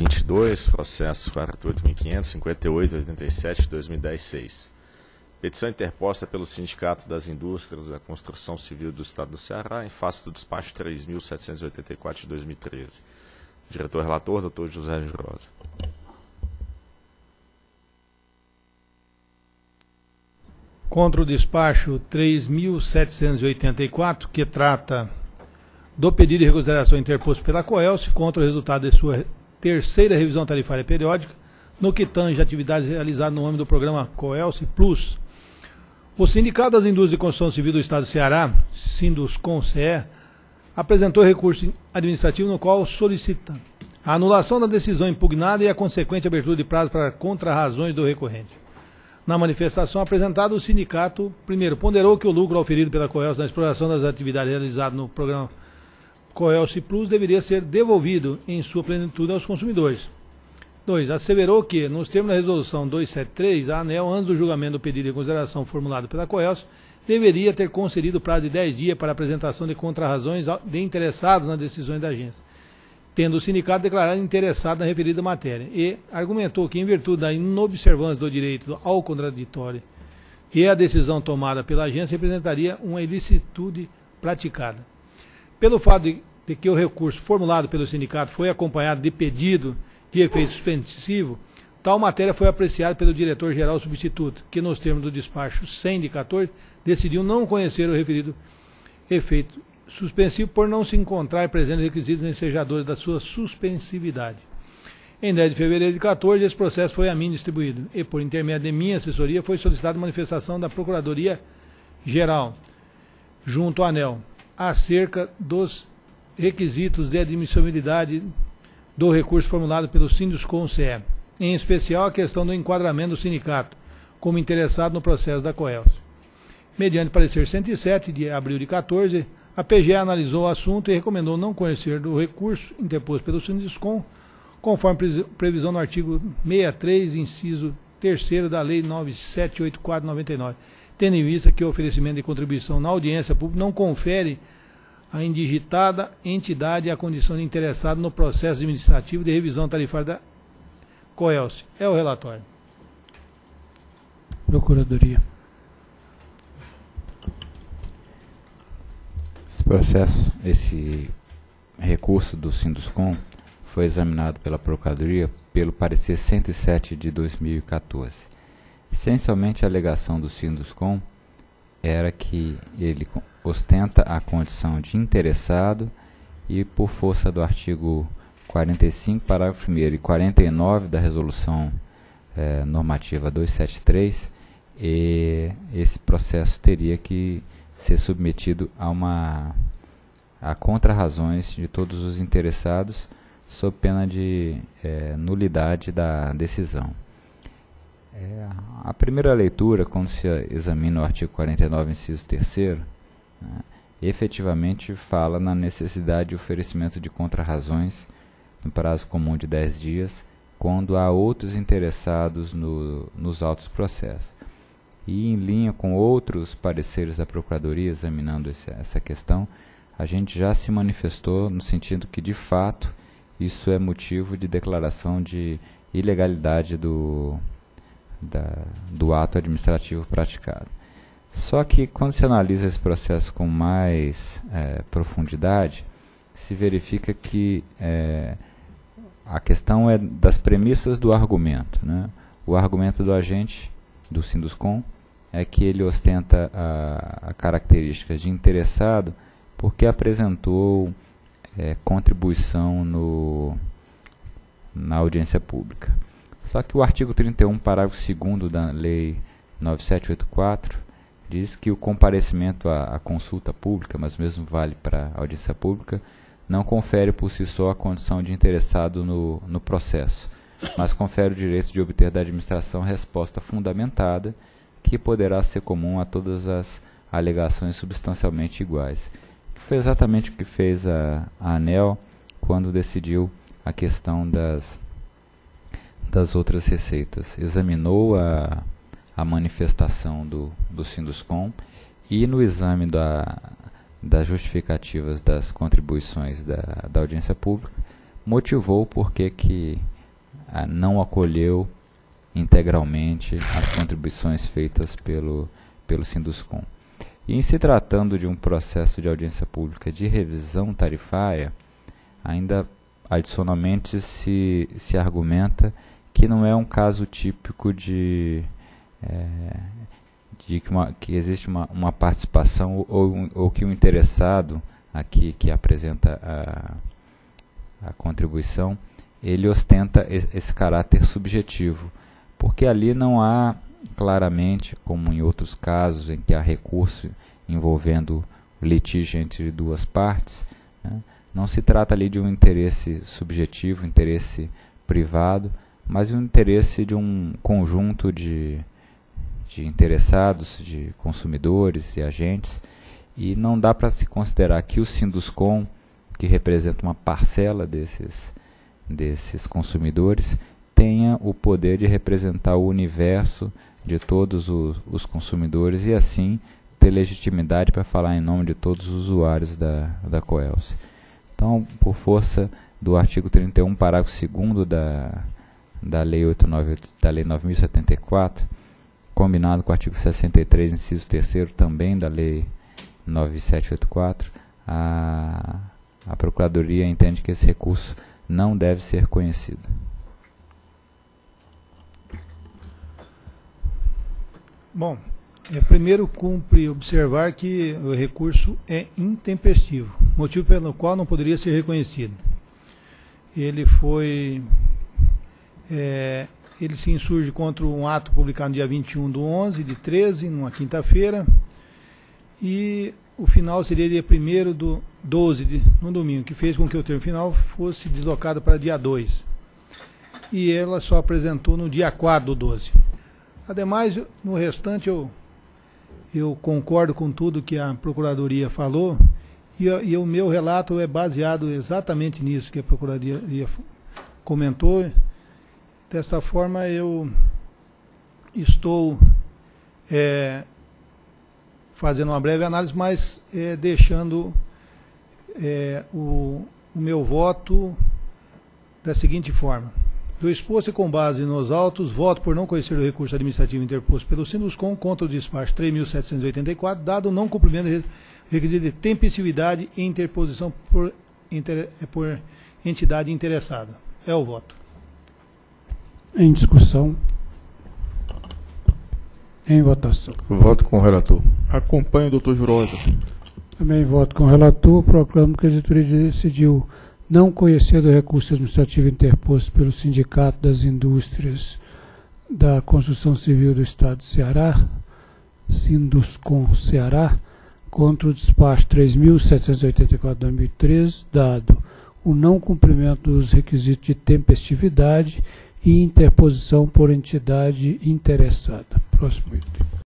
2022, processo 48.500.58.87/2010-6. Petição interposta pelo Sindicato das Indústrias da Construção Civil do Estado do Ceará, em face do despacho 3.784 de 2013. Diretor-relator, Dr. José Jurosa. Contra o despacho 3.784, que trata do pedido de reconsideração interposto pela COELS contra o resultado de sua terceira revisão tarifária periódica, no que tange atividades realizadas no âmbito do programa COELS Plus. O Sindicato das Indústrias de Construção Civil do Estado do Ceará, Sinduscon-CE, apresentou recurso administrativo no qual solicita a anulação da decisão impugnada e a consequente abertura de prazo para contrarrazões do recorrente. Na manifestação apresentada, o sindicato, primeiro, ponderou que o lucro auferido pela COELS na exploração das atividades realizadas no programa COELS Plus deveria ser devolvido em sua plenitude aos consumidores. 2. Asseverou que, nos termos da resolução 273, a ANEEL, antes do julgamento do pedido de consideração formulado pela COELS, deveria ter concedido prazo de 10 dias para a apresentação de contrarrazões de interessados nas decisões da agência, tendo o sindicato declarado interessado na referida matéria, e argumentou que, em virtude da inobservância do direito ao contraditório e a decisão tomada pela agência, representaria uma ilicitude praticada. Pelo fato de que o recurso formulado pelo sindicato foi acompanhado de pedido de efeito suspensivo, tal matéria foi apreciada pelo diretor-geral substituto, que, nos termos do despacho 100 de 14, decidiu não conhecer o referido efeito suspensivo por não se encontrar presentes requisitos ensejadores da sua suspensividade. Em 10 de fevereiro de 14, esse processo foi a mim distribuído e, por intermédio de minha assessoria, foi solicitada manifestação da Procuradoria-Geral, junto à ANEEL, acerca dos requisitos de admissibilidade do recurso formulado pelo Sinduscon-CE, em especial a questão do enquadramento do sindicato como interessado no processo da COELS. Mediante parecer 107, de abril de 14, a PGE analisou o assunto e recomendou não conhecer do recurso interposto pelo Sinduscon, conforme previsão no artigo 63, inciso 3º da Lei 9784/99, tendo em vista que o oferecimento de contribuição na audiência pública não confere à indigitada entidade a condição de interessado no processo administrativo de revisão tarifária da COELS. É o relatório. Procuradoria. Esse recurso do Sinduscon foi examinado pela Procuradoria pelo parecer 107 de 2014. Essencialmente, a alegação do Sinduscon era que ele ostenta a condição de interessado e, por força do artigo 45, parágrafo 1º e 49 da Resolução Normativa 273, esse processo teria que ser submetido a contrarrazões de todos os interessados, sob pena de nulidade da decisão. A primeira leitura, quando se examina o artigo 49, inciso 3º, efetivamente fala na necessidade de oferecimento de contrarrazões no prazo comum de 10 dias, quando há outros interessados nos autos processos. E, em linha com outros pareceres da Procuradoria examinando essa questão, a gente já se manifestou no sentido que, de fato, isso é motivo de declaração de ilegalidade do ato administrativo praticado. Só que, quando se analisa esse processo com mais profundidade, se verifica que a questão é das premissas do argumento, né? O argumento do agente do Sinduscon é que ele ostenta a características de interessado porque apresentou contribuição na audiência pública. Só que o artigo 31, parágrafo 2º da Lei 9784, diz que o comparecimento à consulta pública, mas mesmo vale para a audiência pública, não confere por si só a condição de interessado no processo, mas confere o direito de obter da administração resposta fundamentada, que poderá ser comum a todas as alegações substancialmente iguais. Foi exatamente o que fez a ANEEL quando decidiu a questão das outras receitas. Examinou a manifestação do Sinduscon e, no exame das justificativas das contribuições da audiência pública, motivou por que não acolheu integralmente as contribuições feitas pelo Sinduscon. E em se tratando de um processo de audiência pública de revisão tarifária, ainda adicionalmente se argumenta que não é um caso típico de que existe uma participação ou que o interessado aqui que apresenta a contribuição, ele ostenta esse caráter subjetivo, porque ali não há claramente, como em outros casos em que há recurso envolvendo litígio entre duas partes, né, não se trata ali de um interesse subjetivo, interesse privado, mas um interesse de um conjunto de interessados, de consumidores e agentes, e não dá para se considerar que o Sinduscon, que representa uma parcela desses consumidores, tenha o poder de representar o universo de todos os consumidores e assim ter legitimidade para falar em nome de todos os usuários da Coelce. Então, por força do artigo 31, parágrafo 2º da Lei 9.074, combinado com o artigo 63, inciso 3º também da Lei 9.784, a Procuradoria entende que esse recurso não deve ser conhecido. Bom, primeiro cumpre observar que o recurso é intempestivo, motivo pelo qual não poderia ser reconhecido. Ele se insurge contra um ato publicado no dia 21/11/13, numa quinta-feira, e o final seria dia 1/12, no domingo, que fez com que o termo final fosse deslocado para dia 2. E ela só apresentou no dia 4/12. Ademais, no restante, eu concordo com tudo que a Procuradoria falou, e o meu relato é baseado exatamente nisso que a Procuradoria comentou. Dessa forma, eu estou fazendo uma breve análise, mas deixando o meu voto da seguinte forma. Do exposto e com base nos autos, voto por não conhecer o recurso administrativo interposto pelo Sinduscon contra o despacho 3.784, dado o não cumprimento do requisito de tempestividade e interposição por entidade interessada. É o voto. Em discussão. Em votação. Voto com o relator. Acompanho o doutor Jurosa. Também voto com o relator. Proclamo que a diretoria decidiu não conhecer do recurso administrativo interposto pelo Sindicato das Indústrias da Construção Civil do Estado de Ceará, Sinduscon Ceará, contra o despacho 3.784/2013, dado o não cumprimento dos requisitos de tempestividade e interposição por entidade interessada. Próximo item.